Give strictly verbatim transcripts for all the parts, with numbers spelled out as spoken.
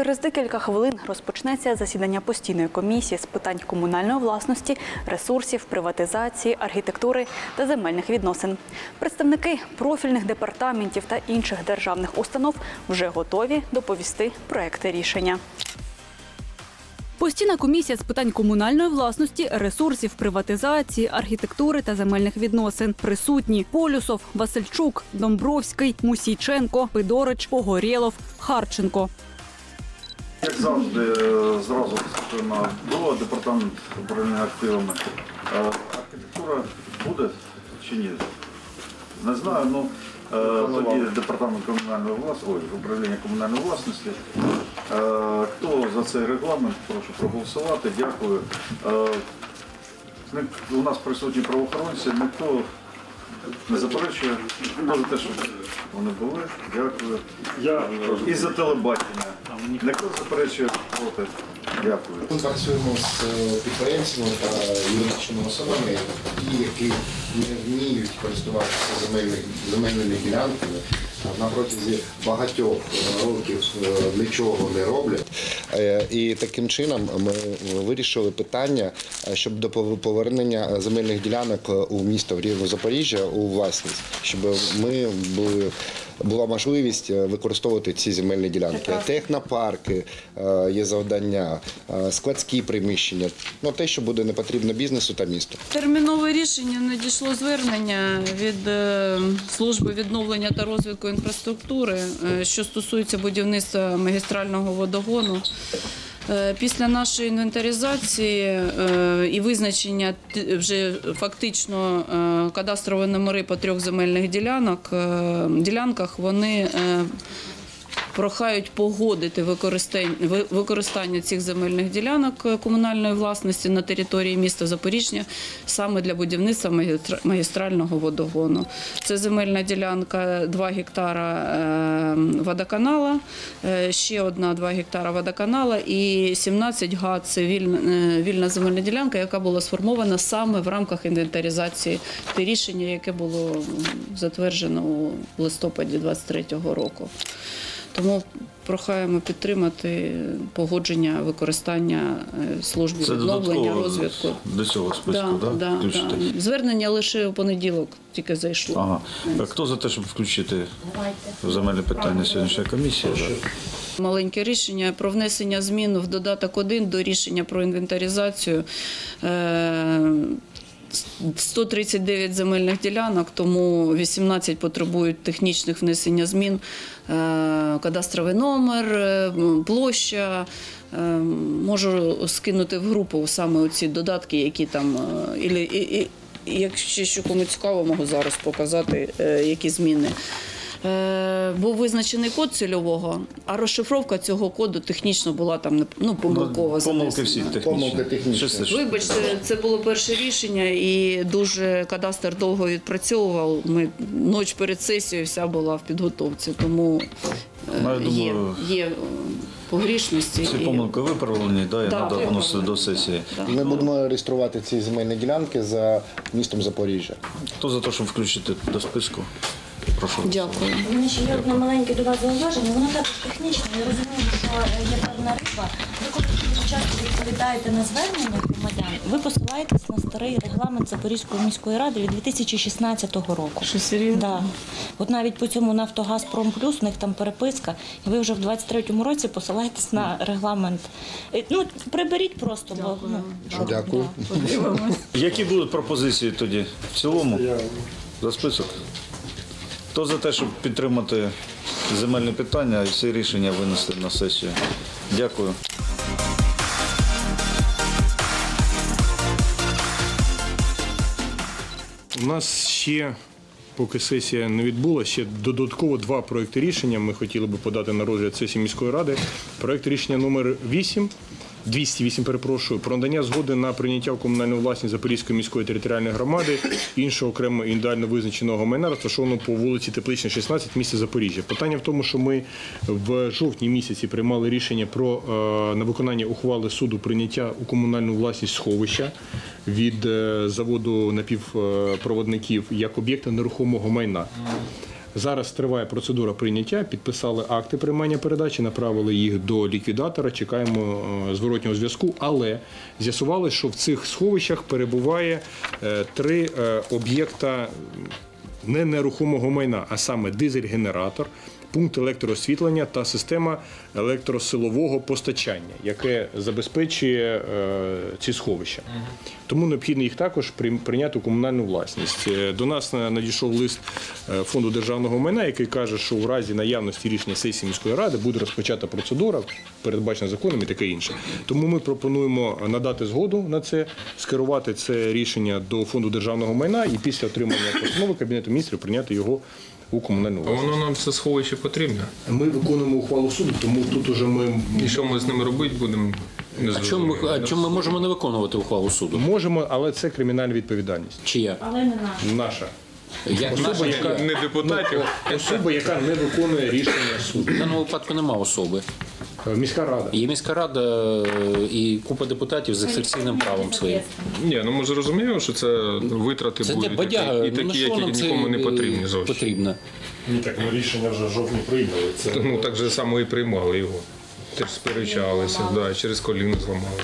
Через декілька хвилин розпочнеться засідання постійної комісії з питань комунальної власності, ресурсів, приватизації, архітектури та земельних відносин. Представники профільних департаментів та інших державних установ вже готові доповісти проекти рішення. Постійна комісія з питань комунальної власності, ресурсів, приватизації, архітектури та земельних відносин. Присутні Полюсов, Васильчук, Домбровський, Мусійченко, Пидорич, Погорєлов, Харченко. Як завжди, зразу на до департамент управління активами. Архітектура буде чи ні? Не знаю, ну тоді департамент комунальної власності, ой, управління комунальної власності. Хто за цей регламент, прошу проголосувати. Дякую. У нас присутні правоохоронці, ніхто не заперечує. Хто за те, щоб вони були. Дякую. Я і за телебачення. Ніхто заперечує проти. Дякую. Ми працюємо з підприємцями та юридичними особами, ті, які не вміють користуватися земельними, земельними ділянками, на протязі багатьох років нічого не роблять. І таким чином ми вирішили питання щодо повернення земельних ділянок у місто в Рівне Запоріжжя у власність, щоб ми були була можливість використовувати ці земельні ділянки. Технопарки є завдання, складські приміщення, ну, те, що буде не потрібно бізнесу та місту. Термінове рішення надійшло звернення від служби відновлення та розвитку інфраструктури, що стосується будівництва магістрального водогону. Після нашої інвентаризації і визначення вже фактично кадастрові номери по трьох земельних ділянок, ділянках, вони прохають погодити використання, використання цих земельних ділянок комунальної власності на території міста Запоріжжя саме для будівництва магістрального водогону. Це земельна ділянка два гектара водоканала, ще одна два гектара водоканала і сімнадцять га – це вільна, вільна земельна ділянка, яка була сформована саме в рамках інвентаризації. Те рішення, яке було затверджено у листопаді двадцять третього року. Тому прохаємо підтримати погодження використання служби відновлення, розвитку. До цього списку, да, да? Да, да. Звернення лише у понеділок тільки зайшло. Ага. А хто за те, щоб включити в земельне питання сьогоднішньої комісії? Да? Маленьке рішення про внесення змін в додаток один до рішення про інвентаризацію. сто тридцять дев'ять земельних ділянок, тому вісімнадцять потребують технічних внесення змін. Кадастровий номер, площа. Можу скинути в групу саме ці додатки, які там, і, і, і, якщо що кому цікаво, можу зараз показати, які зміни. Був визначений код цільового, а розшифровка цього коду технічно була там, ну, помилкова. Помилки всі технічні. Вибачте, це було перше рішення і дуже кадастр довго відпрацьовував. Ми ніч перед сесією вся була в підготовці, тому ну, є, є погрішності. Ці помилки виправлені, да, і да, треба вносити до сесії. Да. Ми будемо реєструвати ці земельні ділянки за містом Запоріжжя. Хто за те, щоб включити до списку? Прошу. Дякую. У мене ще є одне маленьке до вас зауваження, воно також технічне. Я розумію, що є певна риба. Ви коли часто відповідаєте на звернення громадян, ви посилаєтесь на старий регламент Запорізької міської ради від дві тисячі шістнадцятого року. Що, серйозно? Да. От навіть по цьому «Нафтогаз Пром Плюс», у них там переписка, і ви вже в двадцять третьому році посилаєтесь на регламент. Ну, приберіть просто. Бо, ну, Дякую. Да. Які будуть пропозиції тоді? В цілому? За список? Хто за те, щоб підтримати земельне питання і всі рішення винести на сесію? Дякую. У нас ще, поки сесія не відбулася, ще додатково два проекти рішення ми хотіли би подати на розгляд сесії міської ради. Проект рішення номер вісім, двісті вісім, перепрошую, про надання згоди на прийняття в комунальну власність Запорізької міської територіальної громади іншого окремо індивідуально визначеного майна, розташованого по вулиці Теплична, шістнадцять, місті Запоріжжя. Питання в тому, що ми в жовтні місяці приймали рішення про на виконання ухвали суду прийняття у комунальну власність сховища від заводу напівпроводників як об'єкта нерухомого майна. Зараз триває процедура прийняття, підписали акти приймання передачі, направили їх до ліквідатора, чекаємо е, зворотнього зв'язку, але з'ясували, що в цих сховищах перебуває е, три е, об'єкта не нерухомого майна, а саме дизель-генератор, пункт електроосвітлення та система електросилового постачання, яке забезпечує е, ці сховища. Тому необхідно їх також прийняти у комунальну власність. Е, До нас надійшов лист е, Фонду державного майна, який каже, що в разі наявності рішення сесії міської ради буде розпочата процедура, передбачена законом і таке інше. Тому ми пропонуємо надати згоду на це, скерувати це рішення до Фонду державного майна і після отримання постанови Кабінету міністрів прийняти його у комунальну А власність. воно нам це сховище потрібне. Ми виконуємо ухвалу суду, тому тут уже ми І що ми з ними робити будемо? Не А чому ми, а чому ми можемо не виконувати ухвалу суду? можемо, але це кримінальна відповідальність. Чия? Але не наш. Наша. Я, Особа, наша, яка, чия? Не депутатів. особа, яка не виконує рішення суду. В даному випадку нема особи. Міська рада. Є міська рада і купа депутатів з ексерційним правом своїм. Ні, ну ми ж розуміємо, що це витрати Це будуть де бадяга, і ну, такі, на що які нам це нікому не потрібні зовсім. потрібно? Ні, так ну, рішення вже жовтні прийняли. Це Ну так же само і приймали його. Теж сперечалися, да, через коліно зламали.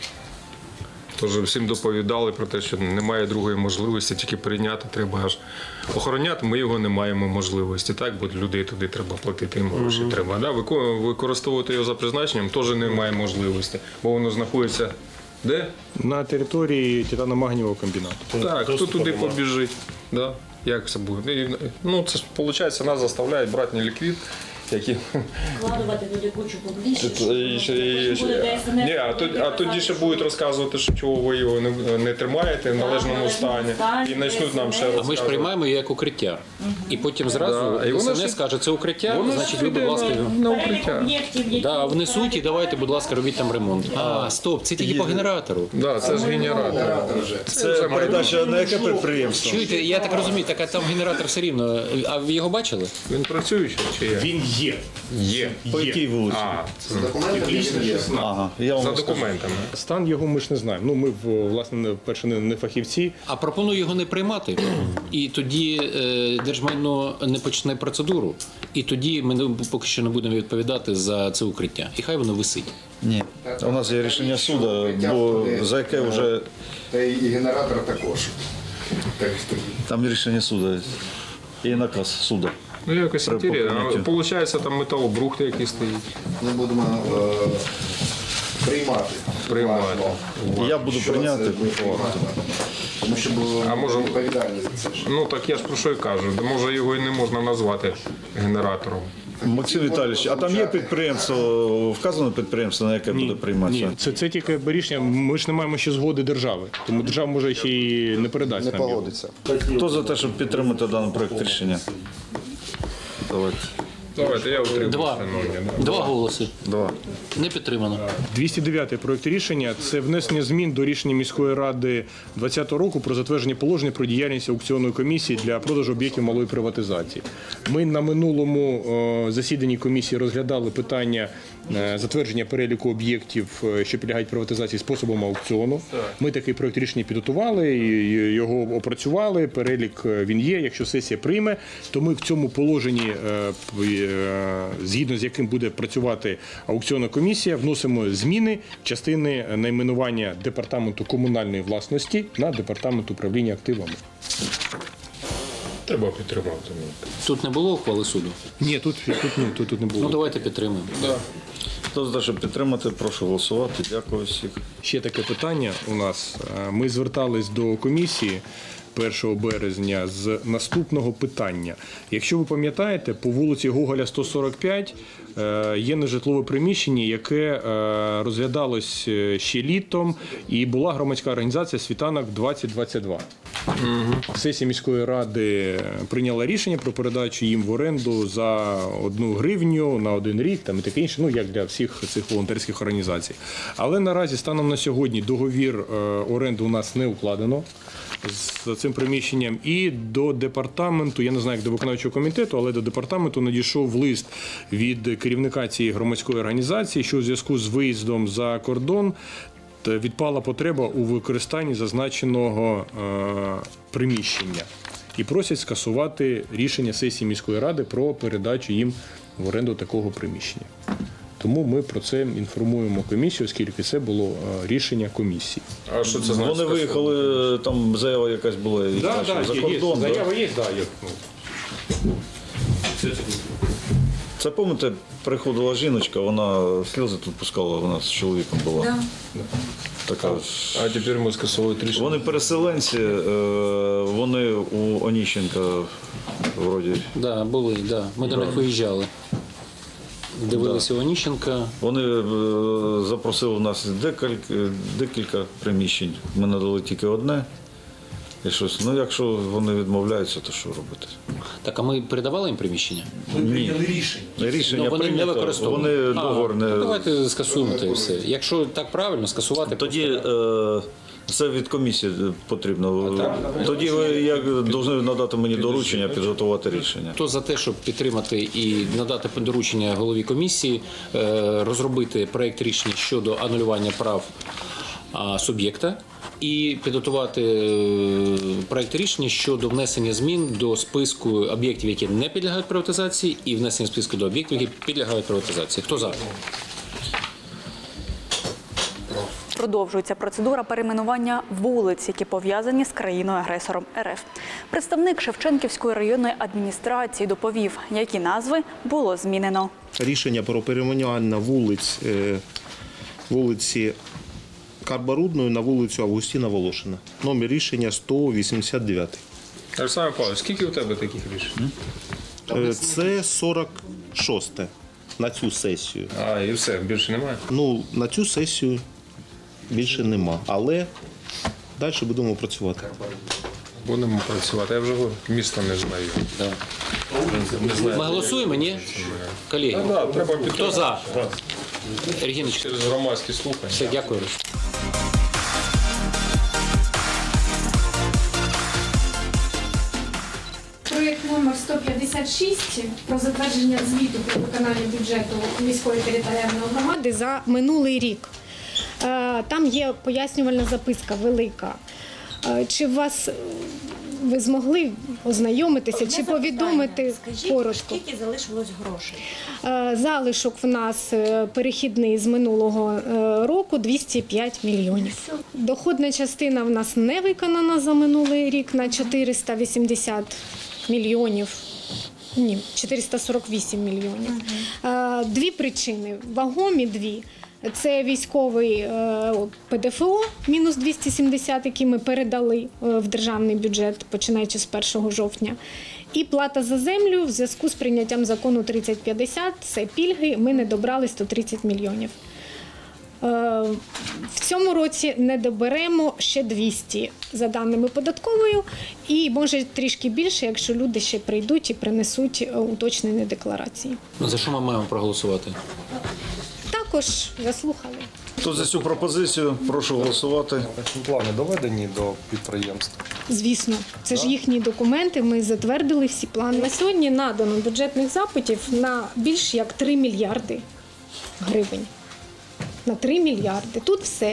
Тож всім доповідали про те, що немає другої можливості, тільки прийняти треба аж охороняти. Ми його не маємо можливості, так, бо людей туди треба платити, їм гроші треба. Да? Вико- Використовувати його за призначенням теж немає можливості, бо воно знаходиться де? на території титано-магнієвого комбінату. Так, хто туди побіжить? Да? Як це буде? І, ну, це ж, виходить, нас заставляють брати не ліквід, які... Вкладувати туди кучу публічних. І ще- і ще- Ні, а тоді, а тоді ще будуть розказувати, що чого ви його не, не тримаєте в належному стані, і почнуть нам ще А ми ж розказувати. приймаємо її як укриття. І потім зразу Да, і воно СНС ж- скаже, це укриття, Воно значить ж ви, будь йде ласка, на, на укриття. Об'єктів, які да, внесуть і давайте, будь ласка, робіть там ремонт. А, стоп, це тільки по генератору. Да, це ж генератор. Це передача на яке підприємство? Чуєте, я так розумію, так а там генератор все рівно. А ви його бачили? Він працюючий чи є? Він є. Є. По якій вулиці? А, це Ага, я вам за розкажу. документами. Стан його ми ж не знаємо. Ну, ми, в- власне, не- перше, не, не фахівці. А пропоную його не приймати, і тоді е, держмайно не почне процедуру, і тоді ми не- поки що не будемо відповідати за це укриття. І хай воно висить. Ні. У нас є рішення суду, бо за яке вже Та і генератор також. Так, там рішення суду і наказ суду. Ну, якось При інтересно. прийняттю. Получається, там металобрухт, який стоїть. ми будемо е, приймати. Приймати. Уважно. Я буду Що прийняти. це буде приймати. Тому що було А може- відповідальність за це. ж. Ну, так я ж про що й кажу. Може його і не можна назвати генератором. Максим Віталійович, а там є підприємство, вказано підприємство, на яке буде прийматися? Ні, це, це тільки рішення. Ми ж не маємо ще згоди держави. Тому держава може ще й не передасть Не нам його. погодиться. Хто за те, щоб підтримати даний проект рішення? Давайте. Давайте, я утримую. Два. шановні, да. Два голоси. Два. Не підтримано. двісті дев'ятий проект рішення – це внесення змін до рішення міської ради двадцятого року про затвердження положення про діяльність аукціонної комісії для продажу об'єктів малої приватизації. Ми на минулому е, засіданні комісії розглядали питання е, затвердження переліку об'єктів, е, що підлягають приватизації способом аукціону. Ми такий проект рішення підготували, і його опрацювали, перелік е, він є, якщо сесія прийме, то ми в цьому положенні, е, п- е, згідно з яким буде працювати аукціонна комісія, вносимо зміни частини найменування департаменту комунальної власності на департамент управління активами. Треба підтримати. Тут не було ухвали суду? Ні, тут, тут, ні, тут, тут не Ну було. давайте підтримаємо. Хто за те, щоб підтримати, прошу голосувати. Дякую всіх. Ще таке питання у нас. Е, Ми звертались до комісії першого березня з наступного питання. Якщо ви пам'ятаєте, по вулиці Гоголя сто сорок п'ять е, є нежитлове приміщення, яке е, розглядалось е, ще літом, і була громадська організація «Світанок двадцять двадцять два». Сесія міської ради прийняла рішення про передачу їм в оренду за одну гривню на один рік, там і таке інше, ну як для всіх цих волонтерських організацій. Але наразі станом на сьогодні договір е, оренди у нас не укладено з цим приміщенням. І до департаменту, я не знаю, як до виконавчого комітету, але до департаменту надійшов лист від керівника цієї громадської організації, що у зв'язку з виїздом за кордон відпала потреба у використанні зазначеного е, приміщення. і просять скасувати рішення сесії міської ради про передачу їм в оренду такого приміщення. Тому ми про це інформуємо комісію, оскільки це було е, рішення комісії. А що це значить? Вони виїхали, там заява якась була Да, значить, да, за є, кордон. є, да? заява є, да, є. Ну. Це, пам'ятаєте, приходила жіночка, вона сльози тут пускала, вона з чоловіком була. Да. Така. А тепер ми скасовують рішення. Вони переселенці, е, вони у Оніщенка вроді. Да, були, да. Ми до них виїжджали. Дивилися Оніщенка. Вони е, запросили нас декілька, декілька приміщень. Ми надали тільки одне. І щось. Ну, якщо вони відмовляються, то що робити? Так, а ми передавали їм приміщення? Ні. Рішення Ну, вони не прийнято, використовують. вони А, договор не... ну, давайте скасуємо те і все. Якщо так правильно, скасувати. Тоді е, це від комісії потрібно. Тоді ви як повинні надати мені доручення, підготувати рішення. Хто за те, щоб підтримати і надати доручення голові комісії, е, розробити проєкт рішення щодо анулювання прав а, суб'єкта і підготувати е, проєкт рішення щодо внесення змін до списку об'єктів, які не підлягають приватизації, і внесення списку до об'єктів, які підлягають приватизації. Хто за? Продовжується процедура перейменування вулиць, які пов'язані з країною-агресором РФ. Представник Шевченківської районної адміністрації доповів, які назви було змінено. Рішення про перейменування вулиць, е, вулиці Карбарудної на вулицю Августіна Волошина. Номер рішення сто вісімдесят дев'ять. Олександр Павлович, скільки у тебе таких рішень? Е, Це сорок шосте на цю сесію. А, і все, більше немає? Ну, на цю сесію більше нема, але далі будемо працювати. Будемо працювати. Я вже говорю, місто не знаю. Да. Не знаю. Ми голосуємо, ні? Колеги, Так, да, треба підтримати. хто за? Регіночка, Через громадські слухання. все, дякую. Проєкт номер сто п'ятдесят шість про затвердження звіту про виконання бюджету міської територіальної громади за минулий рік. Е, Там є пояснювальна записка велика. Е, Чи вас е, ви змогли ознайомитися, чи повідомити Скажіть, коротко? скільки залишилось грошей? Е, Залишок в нас е, перехідний з минулого е, року двісті п'ять мільйонів. Доходна частина в нас не виконана за минулий рік на чотириста вісімдесят мільйонів. Ні, чотириста сорок вісім мільйонів. Е, Дві причини, вагомі дві. Це військовий е, ПДФО, мінус двісті сімдесят, який ми передали е, в державний бюджет, починаючи з першого жовтня. І плата за землю в зв'язку з прийняттям закону тридцять п'ятдесят, це пільги, ми не добрали сто тридцять мільйонів. Е, В цьому році не доберемо ще двісті за даними податковою і може трішки більше, якщо люди ще прийдуть і принесуть е, уточнені декларації. Ну, за що ми маємо проголосувати? Також заслухали. Хто за цю пропозицію, прошу голосувати. Плани доведені до підприємств. Звісно, це ж їхні документи, ми затвердили всі плани. На сьогодні надано бюджетних запитів на більш як три мільярди гривень. На три мільярди. Тут все.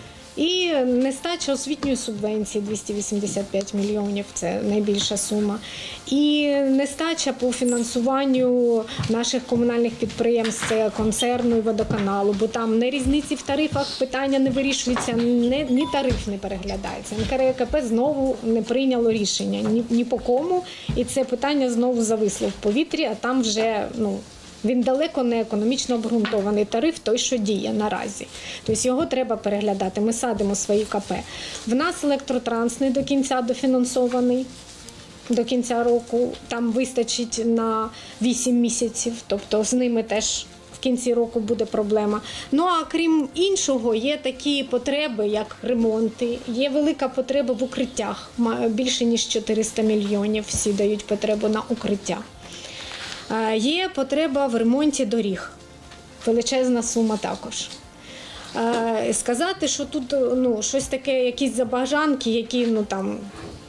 І нестача освітньої субвенції двісті вісімдесят п'ять мільйонів, це найбільша сума. І нестача по фінансуванню наших комунальних підприємств, це концерну і водоканалу, бо там не різниці в тарифах, питання не вирішується, не, ні тариф не переглядається. НКРЕКП знову не прийняло рішення ні, ні по кому, і це питання знову зависло в повітрі, а там вже, ну, він далеко не економічно обґрунтований тариф, той, що діє наразі. Тобто його треба переглядати. Ми садимо свої КП. В нас електротранс не до кінця дофінансований. До кінця року там вистачить на вісім місяців, тобто з ними теж в кінці року буде проблема. Ну а крім іншого, є такі потреби, як ремонти, є велика потреба в укриттях. Більше ніж чотириста мільйонів всі дають потребу на укриття. Є потреба в ремонті доріг, величезна сума також. Сказати, що тут, ну, щось таке, якісь забаганки, які, ну, там,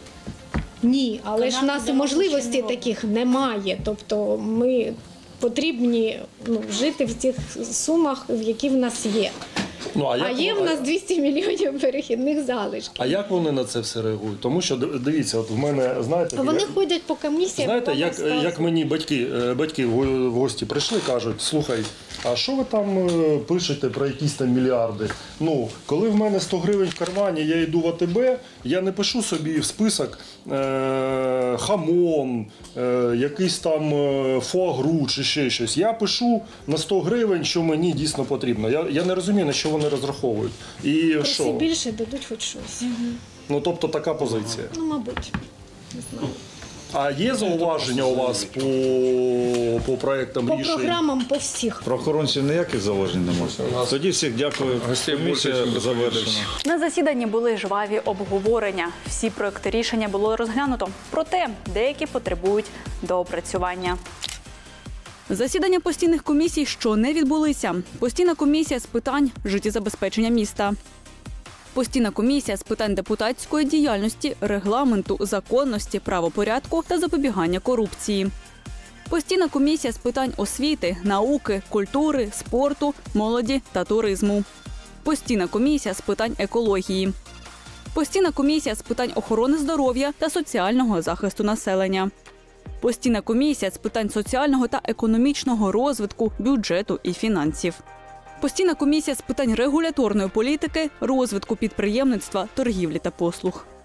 ні, але ж в нас і можливостей таких немає. Тобто ми потрібні, ну, жити в тих сумах, які в нас є. Ну, а, А як, є в нас двісті мільйонів перехідних залишків. а як вони на це все реагують? Тому що дивіться, от в мене, знаєте, Вони я- ходять по комісіям. знаєте, вам як, розказують. як мені батьки, е, батьки в го- в гості прийшли, кажуть, слухай, а що ви там е, пишете про якісь там мільярди? Ну, коли в мене сто гривень в кармані, я йду в АТБ, я не пишу собі в список е, хамон, е, якийсь там е, фуагру чи ще щось. Я пишу на сто гривень, що мені дійсно потрібно. Я, я не розумію, на що вони розраховують. І Проси що? більше, дадуть хоч щось. Ну, тобто така позиція. Ну, мабуть. Не знаю. А є зауваження у вас по, по проектам По рішень? програмам, по всіх. Правоохоронців ніяких зауважень немає. Тоді всіх дякую. Гостей Комісія більше, ніж завершена. На засіданні були жваві обговорення. Всі проекти рішення було розглянуто. Проте деякі потребують доопрацювання. Засідання постійних комісій, що не відбулися. Постійна комісія з питань життєзабезпечення міста. Постійна комісія з питань депутатської діяльності, регламенту, законності, правопорядку та запобігання корупції. Постійна комісія з питань освіти, науки, культури, спорту, молоді та туризму. Постійна комісія з питань екології. Постійна комісія з питань охорони здоров'я та соціального захисту населення. Постійна комісія з питань соціального та економічного розвитку, бюджету і фінансів. Постійна комісія з питань регуляторної політики, розвитку підприємництва, торгівлі та послуг.